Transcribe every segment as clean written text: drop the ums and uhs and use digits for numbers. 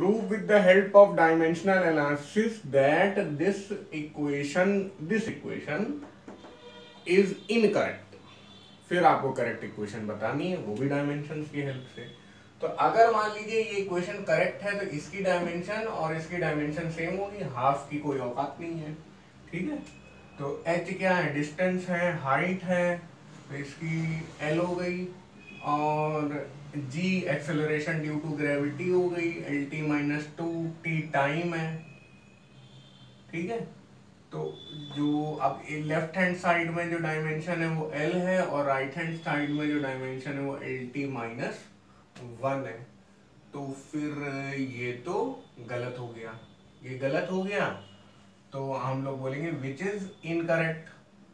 prove with the help of dimensional analysis that this equation is incorrect। फिर आपको correct equation बतानी है, वो भी डायमेंशंस की हेल्प से। तो अगर मान लीजिए ये इक्वेशन करेक्ट है तो इसकी डायमेंशन और इसकी डायमेंशन सेम होगी, हाफ की कोई औकात नहीं है, ठीक है। तो h क्या है, डिस्टेंस है, हाइट है, तो इसकी l हो गई, और g acceleration due to gravity हो गई, lt माइनस 2t टाइम है, ठीक है। तो जो अब लेफ्ट हैंड साइड में जो डायमेंशन है वो l है, और राइट हैंड साइड में जो डायमेंशन है वो lt माइनस 1 है। तो फिर ये तो गलत हो गया, ये गलत हो गया, तो हम लोग बोलेंगे which is incorrect.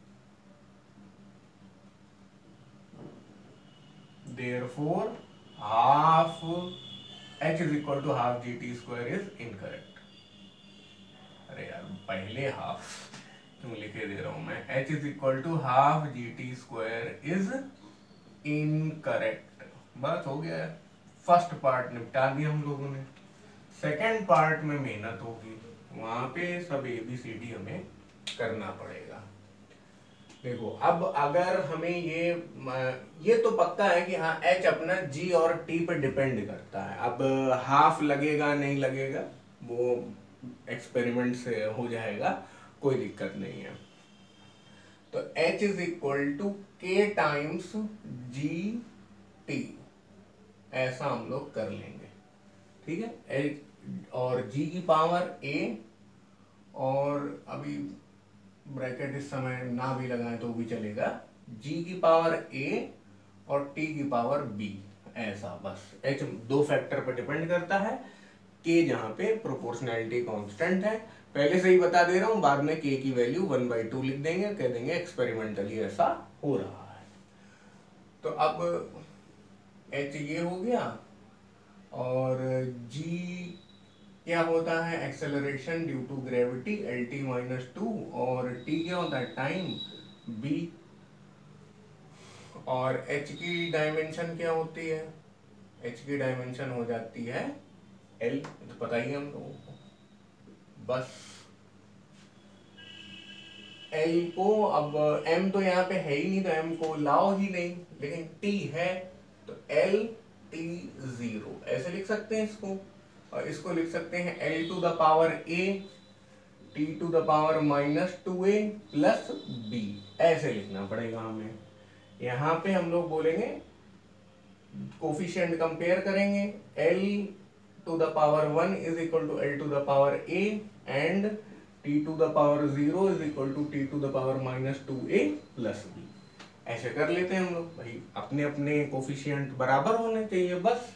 Therefore, half h is equal to half gt square is incorrect। अरे यार पहले हाफ क्यों लिखे दे रहा हूं मैं, h is equal to half gt square is incorrect। बस हो गया, फर्स्ट पार्ट निपटा दिया हम लोगों ने। सेकेंड पार्ट में मेहनत होगी, वहां पे सब ABCD हमें करना पड़ेगा। देखो अब अगर हमें ये तो पक्का है कि हाँ h अपना g और t पे डिपेंड करता है। अब हाफ लगेगा नहीं लगेगा वो एक्सपेरिमेंट से हो जाएगा, कोई दिक्कत नहीं है। तो h is equal to k times g t, ऐसा हम लोग कर लेंगे, ठीक है। और g की पावर a, और अभी ब्रैकेट इस समय ना भी लगाएं तो भी चलेगा, g की पावर a और t की पावर b, ऐसा। बस h दो फैक्टर पर डिपेंड करता है, k जहां पे प्रोपोर्शनैलिटी कांस्टेंट है। पहले से ही बता दे रहा हूं, बाद में k की वैल्यू 1/2 लिख देंगे, कह देंगे एक्सपेरिमेंटली ऐसा हो रहा है। तो अब h ये हो गया, और g क्या होता है, acceleration due to gravity lt minus 2, और t क्या होता है, टाइम b, और h की डायमेंशन क्या होती है, h की डायमेंशन हो जाती है l, तो पता ही है हम लोगों को। बस l को, अब m तो यहाँ पे है ही नहीं तो m को लाओ ही नहीं, लेकिन t है तो lt0 ऐसे लिख सकते हैं इसको, और इसको लिख सकते हैं l to the power a t to the power minus 2a plus b, ऐसे लिखना पड़ेगा हमें। यहाँ पे हम लोग बोलेंगे कोफिशिएंट कंपेयर करेंगे, l to the power 1 is equal to l to the power a and t to the power 0 is equal to t to the power minus 2a plus b, ऐसे कर लेते हैं हम लोग। भाई अपने अपने कोफिशिएंट बराबर होने चाहिए बस।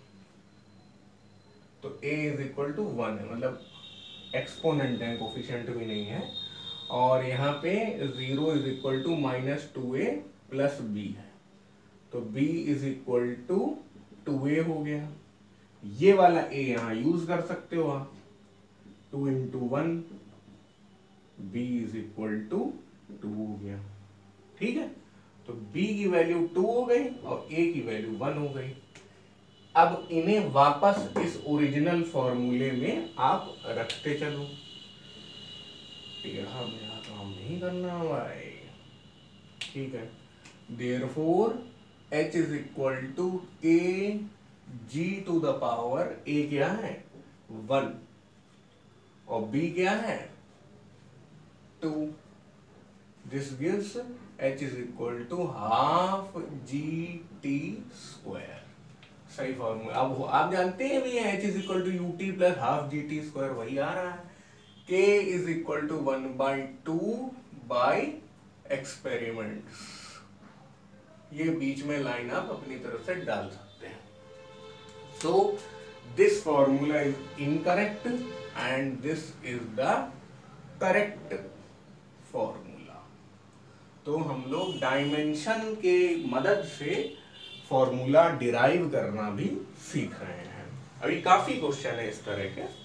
तो a इज इक्वल टू 1 है, मतलब एक्सपोनेंट है, कोफिशिएंट भी नहीं है, और यहाँ पे 0 is equal to minus 2a plus b है, तो b is equal to 2a हो गया। ये वाला a यहाँ यूज कर सकते हो आप, 2 into 1, b is equal to 2 हो गया, ठीक है। तो b की वैल्यू 2 हो गई और a की वैल्यू 1 हो गई। अब इन्हें वापस इस ओरिजिनल फॉर्मूले में आप रखते चलो, टेढ़ा मेरा काम नहीं करना भाई, ठीक है। Therefore h is equal to k g to the power a क्या है 1 और b क्या है 2, this gives h is equal to half gt square. सही फॉर्मूला। अब आप जानते हैं भी h is equal to u t plus half g t square, वही आ रहा है। k is equal to 1/2 by experiments, ये बीच में लाइन आप अपनी तरफ से डाल सकते हैं। So this formula is incorrect and this is the correct formula. तो हम लोग डायमेंशन के मदद से फॉर्मूला डिराइव करना भी सीख रहे हैं। अभी काफी क्वेश्चन है इस तरह के।